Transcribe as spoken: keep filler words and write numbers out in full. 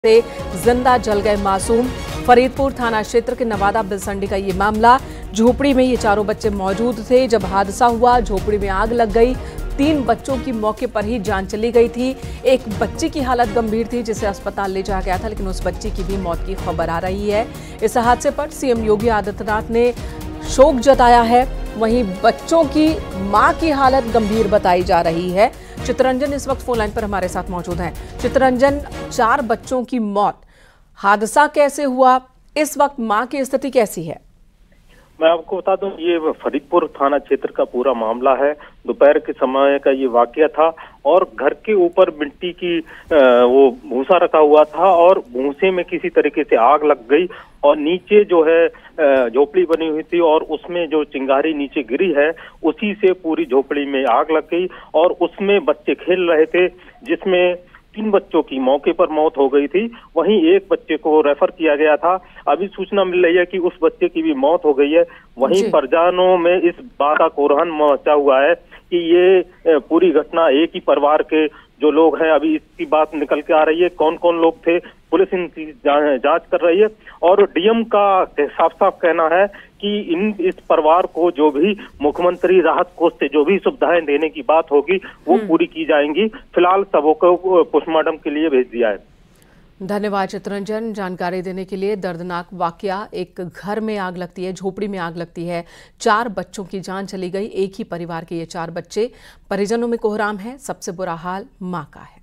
से जिंदा जल गए मासूम। फरीदपुर थाना क्षेत्र के नवादा बिलसंडी का ये मामला। झोपड़ी में ये चारों बच्चे मौजूद थे जब हादसा हुआ। झोपड़ी में आग लग गई। तीन बच्चों की मौके पर ही जान चली गई थी। एक बच्ची की हालत गंभीर थी जिसे अस्पताल ले जाया गया था, लेकिन उस बच्ची की भी मौत की खबर आ रही है। इस हादसे पर सीएम योगी आदित्यनाथ ने शोक जताया है। वहीं बच्चों की मां की हालत गंभीर बताई जा रही है। चित्तरंजन इस वक्त फोन लाइन पर हमारे साथ मौजूद हैं। चित्तरंजन, चार बच्चों की मौत, हादसा कैसे हुआ, इस वक्त मां की स्थिति कैसी है? मैं आपको बता दूं, ये फरीदपुर थाना क्षेत्र का पूरा मामला है। दोपहर के समय का ये वाकया था और घर के ऊपर मिट्टी की वो भूसा रखा हुआ था और भूसे में किसी तरीके से आग लग गई और नीचे जो है झोपड़ी बनी हुई थी और उसमें जो चिंगारी नीचे गिरी है उसी से पूरी झोपड़ी में आग लग गई और उसमें बच्चे खेल रहे थे, जिसमें तीन बच्चों की मौके पर मौत हो गई थी। वहीं एक बच्चे को रेफर किया गया था। अभी सूचना मिल रही है कि उस बच्चे की भी मौत हो गई है। वहीं परिजनों में इस बात का कोहरान मचा हुआ है कि ये पूरी घटना एक ही परिवार के जो लोग हैं, अभी इसकी बात निकल के आ रही है कौन कौन लोग थे। पुलिस इनकी जांच कर रही है और डीएम का साफ साफ कहना है कि इन इस परिवार को जो भी मुख्यमंत्री राहत कोष से जो भी सुविधाएं देने की बात होगी वो पूरी की जाएंगी। फिलहाल सबों को पोस्टमार्टम के लिए भेज दिया है। धन्यवाद चित्तरंजन, जानकारी देने के लिए। दर्दनाक वाकया, एक घर में आग लगती है, झोपड़ी में आग लगती है, चार बच्चों की जान चली गई। एक ही परिवार के ये चार बच्चे। परिजनों में कोहराम है। सबसे बुरा हाल मां का है।